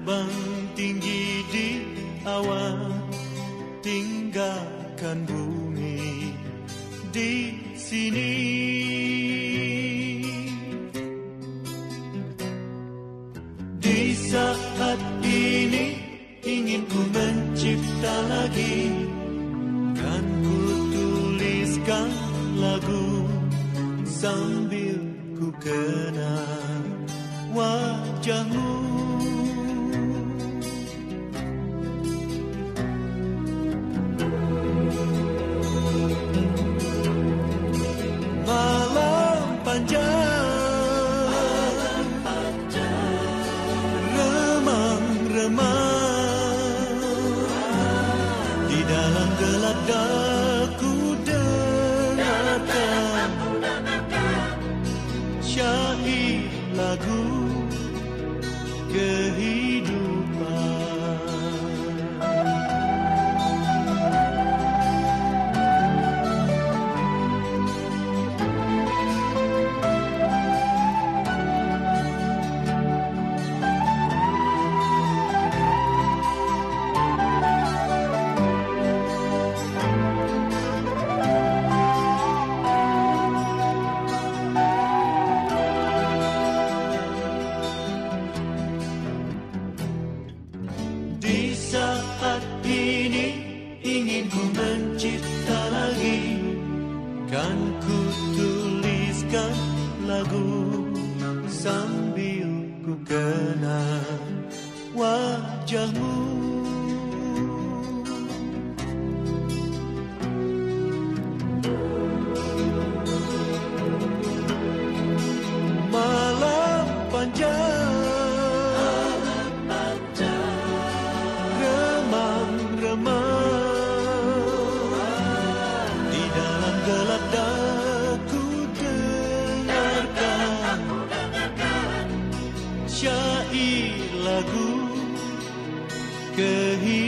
terbang tinggi di awan, tinggalkan bumi di sini. Di saat ini ingin ku mencipta lagi, kan ku tuliskan lagu sambil ku kenang wajahmu. Malam panjang, remang-remang, di dalam gelap daku dengarkan syair lagu kehidupan. Di saat ini ingin ku mencipta lagi, kan ku tuliskan lagu sambil ku kenang wajahmu. Malam panjang, di dalam gelap daku dengarkan syair lagu kehidupan.